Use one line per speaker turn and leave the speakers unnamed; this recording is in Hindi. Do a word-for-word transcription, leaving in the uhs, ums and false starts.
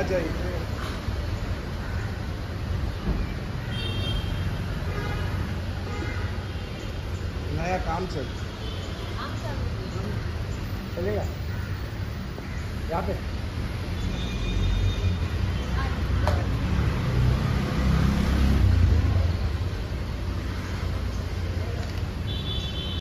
आ जाइए। नया काम चल चलेगा यहाँ पे।